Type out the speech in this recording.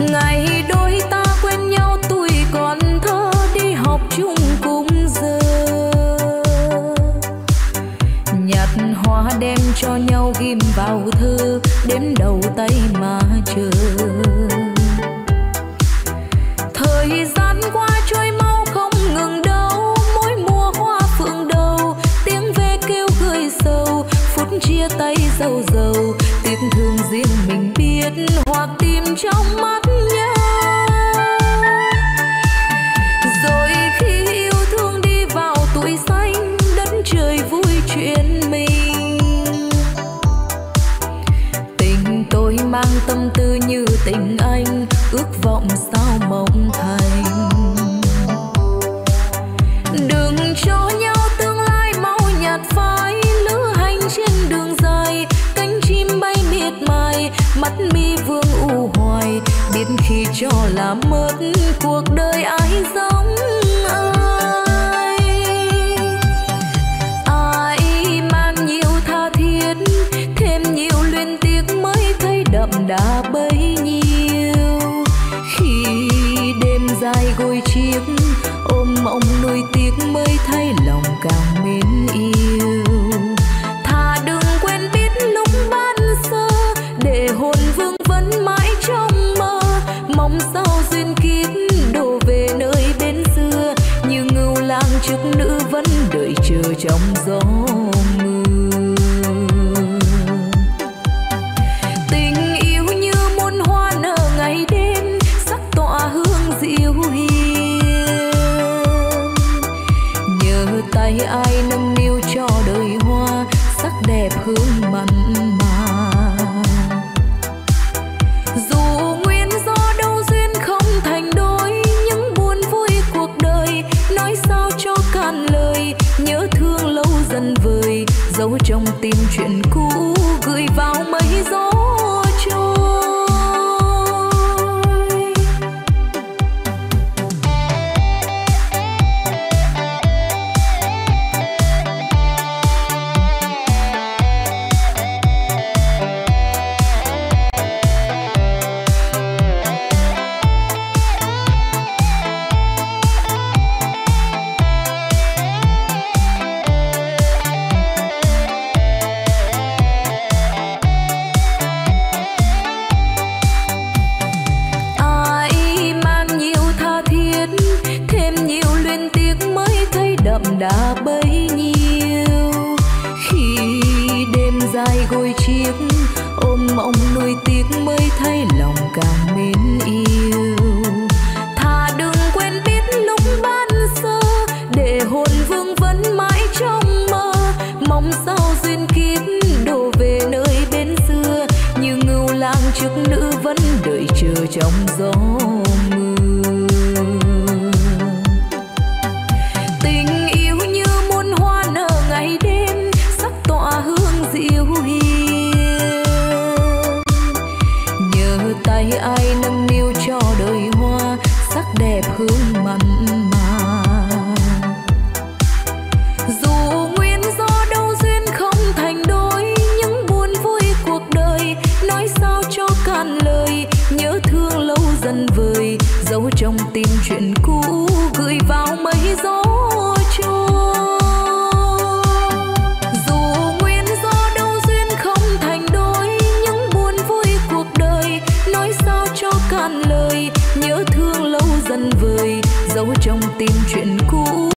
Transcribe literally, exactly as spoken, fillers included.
Ngày đôi ta quen nhau tuổi còn thơ, đi học chung cùng giờ. Nhặt hoa đem cho nhau ghim vào thơ, đếm đầu tay mà chờ. Thời gian qua trôi mau không ngừng đâu, mỗi mùa hoa phượng đầu, tiếng ve kêu gợi sầu, phút chia tay dâu dầu, tiếc thương riêng mình biết hoặc tìm trong mắt nhau. Rồi khi yêu thương đi vào tuổi xanh, đất trời vui chuyện mình. Tình tôi mang tâm tư như tình anh, ước vọng sao mộng thành. Đừng cho nhau tương lai mau nhạt phai, lữ hành trên đường dài, cánh chim bay miệt mài, mắt mi vương u hoài, biết khi cho là mất cuộc đời ai giống ai. Ai mang nhiều tha thiết, thêm nhiều luyến tiếc mới thấy đậm đà bấy nhiêu. Khi đêm dài gối chiếc, ôm mộng nuôi tiếc mới thấy lòng càng mến yêu. Thà đừng quên biết lúc ban sơ, để hồn vương vấn mãi trong mơ. Mong sao duyên kiếp đổ về nơi bên xưa, như ngưu lang chức nữ vẫn đợi chờ trong gió mưa. Tình yêu như muôn hoa nở ngày đêm, sắc tỏa hương dịu hiền. Nhờ tay ai nâng niu cho đời hoa, sắc đẹp hương mặn mà. Dù nguyên do đâu duyên không thành đôi, những buồn vui cuộc đời nói sao cho cạn lời. Nhớ thương lâu dần vời, giấu trong tim chuyện cũ, gửi vào mấy gió trôi. Đã bấy nhiêu. Khi đêm dài gối chiếc, ôm mộng nuôi tiếc mới thấy lòng càng mến yêu. Thà đừng quên biết lúc ban sơ, để hồn vương vấn mãi trong mơ. Mong sao duyên kiếp đổ về nơi bên xưa, như ngưu lang chức nữ vẫn đợi chờ trong gió mưa. Tay ai nâng niu cho đời hoa, sắc đẹp hương mặn mà. Dù nguyên do đâu duyên không thành đôi, những buồn vui cuộc đời nói sao cho cạn lời. Nhớ thương lâu dần vời, giấu trong tim chuyện cũ, gửi vào mấy gió trôi. Dù nguyên do đâu duyên không thành đôi, những buồn vui cuộc đời nói sao cho cạn lời. Nhớ thương lâu dần vời, giấu trong tim chuyện